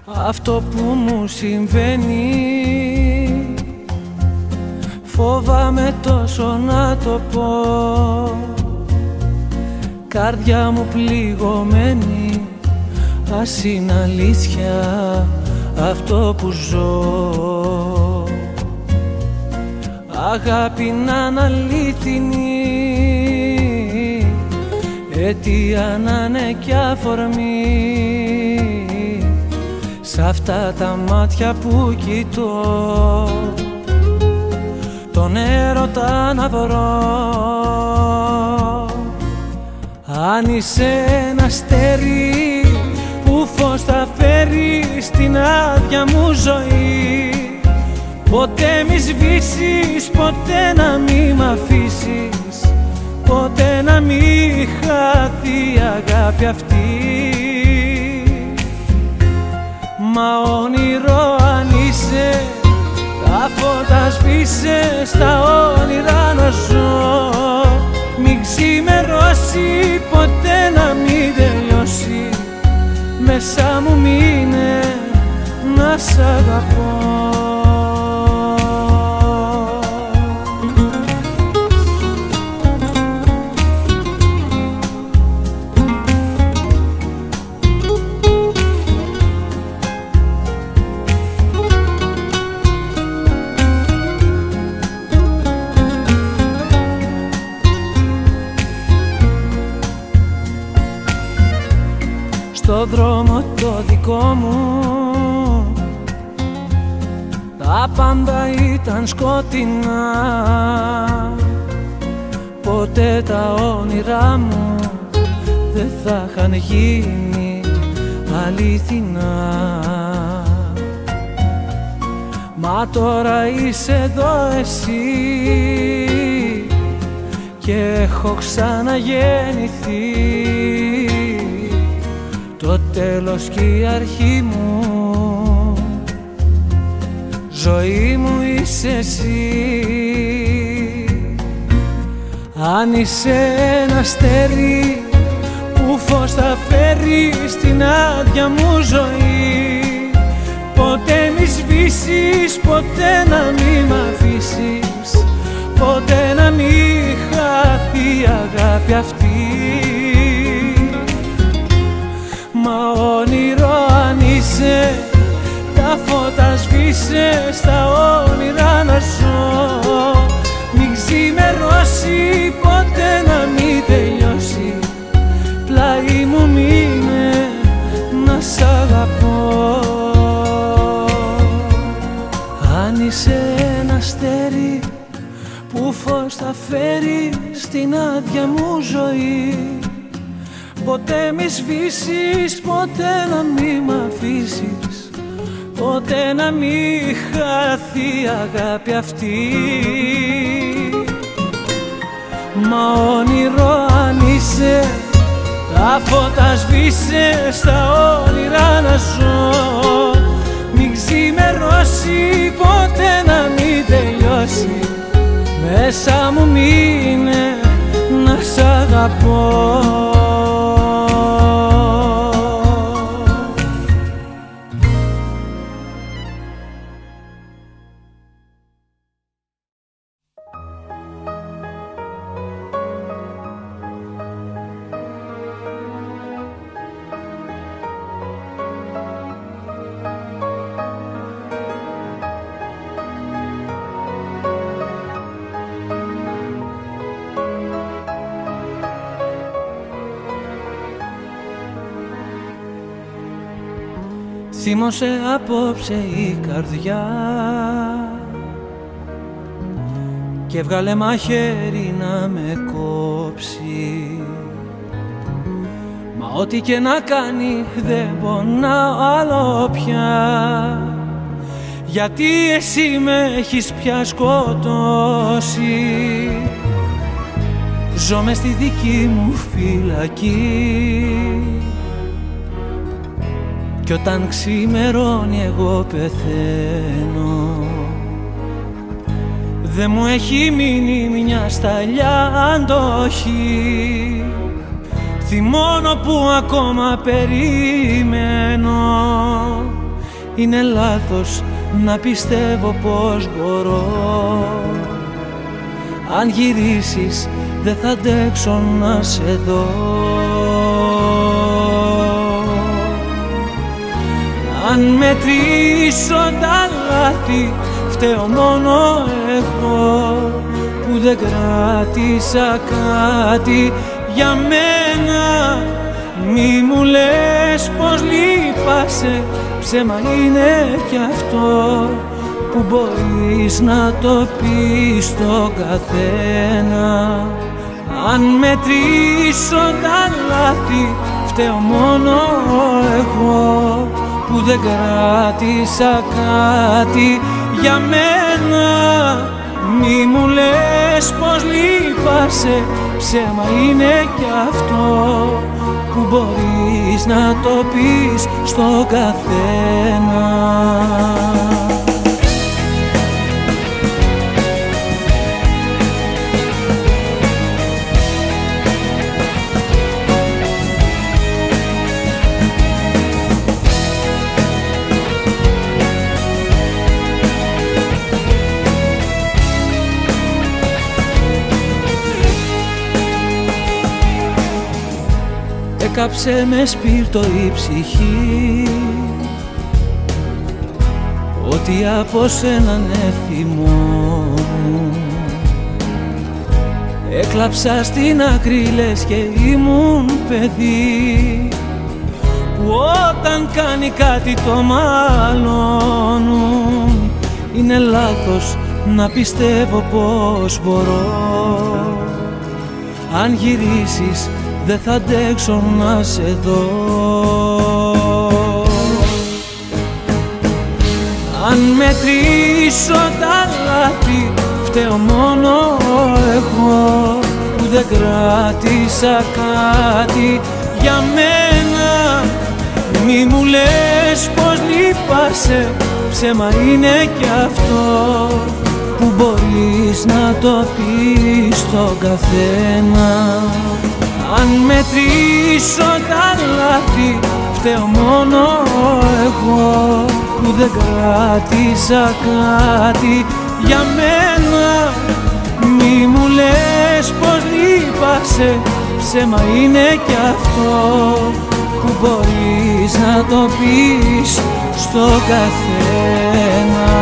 αυτό που μου συμβαίνει. Φόβαμαι τόσο να το πω, καρδιά μου πληγωμένη. Ας είναι αλήθεια αυτό που ζω, αγάπη να είναι αλήθινη, αιτία να είναι κι αφορμή. Σ' αυτά τα μάτια που κοιτώ, τον έρωτα να βρω. Αν είσαι ένα αστέρι που φως θα φέρει στην άδεια μου ζωή, ποτέ μη σβήσεις, ποτέ να μη μ' αφήσεις, ποτέ να μη χαθεί η αγάπη αυτή. Μα όνειρο αν είσαι, τα φώτα σβήσε, στα όνειρα να ζω. Μην ξημερώσει, ποτέ να μην τελειώσει, μέσα μου μείνε να σ' αγαπώ. Στο δρόμο το δικό μου τα πάντα ήταν σκοτεινά, ποτέ τα όνειρά μου δεν θα είχαν γίνει αληθινά. Μα τώρα είσαι εδώ εσύ και έχω ξαναγεννηθεί, το τέλος και η αρχή μου, ζωή μου είσαι εσύ. Αν είσαι ένα αστέρι που φως θα φέρει στην άδεια μου ζωή, ποτέ μη σβήσεις, ποτέ να μη μ' αφήσεις, ποτέ να μη χαθεί η αγάπη αυτή. Μα όνειρο αν είσαι, τα φώτα σβήσε, στα όνειρα να ζω. Μην ξημερώσει, ποτέ να μην τελειώσει, πλάι μου μείνε να σ' αγαπώ. Αν είσαι ένα αστέρι που φως θα φέρει στην άδεια μου ζωή, ποτέ μη σβήσεις, ποτέ να μη μ' αφήσεις, ποτέ να μη χαθεί η αγάπη αυτή. Μα όνειρο αν είσαι, τα φώτα σβήσε, στα όνειρα να ζω. Μην ξημερώσει, ποτέ να μην τελειώσει, μέσα μου μείνε να σ' αγαπώ. Θύμωσε απόψε η καρδιά και βγάλε μαχαίρι να με κόψει. Μα ό,τι και να κάνει δεν πονάω άλλο πια, γιατί εσύ με έχεις πια σκοτώσει. Ζω μες στη δική μου φυλακή κι όταν ξημερώνει εγώ πεθαίνω. Δε μου έχει μείνει μια σταλιά αντοχή, θυμώνω που ακόμα περιμένω είναι λάθος να πιστεύω πως μπορώ. Αν γυρίσεις δεν θα αντέξω να σε δω. Αν μετρήσω τα λάθη φταίω μόνο εγώ που δεν κράτησα κάτι για μένα. Μη μου λες πως λείπασαι, ψέμα είναι κι αυτό που μπορείς να το πεις στον καθένα. Αν μετρήσω τα λάθη φταίω μόνο εγώ που δεν κράτησα κάτι για μένα. Μη μου λες πως λείπασαι, ψέμα είναι κι αυτό που μπορείς να το πεις στον καθένα. Έκαψε με σπίρτο η ψυχή, ότι από σένα ναι θυμόμουν. Έκλαψα στην άκρη λες και ήμουν παιδί, που όταν κάνει κάτι το μαλώνουν. Είναι λάθος να πιστεύω πως μπορώ. Αν γυρίσεις δεν θα αντέξω να σε δω. Αν μετρήσω τα λάθη φταίω μόνο εγώ που δεν κράτησα κάτι για μένα. Μη μου λες πως λείπασαι, ψέμα είναι κι αυτό που μπορείς να το πεις στον καθένα. Αν μετρήσω τα λάθη φταίω μόνο εγώ που δεν κράτησα κάτι για μένα. Μη μου λες πως λείπασαι, ψέμα είναι κι αυτό που μπορείς να το πεις στον καθένα.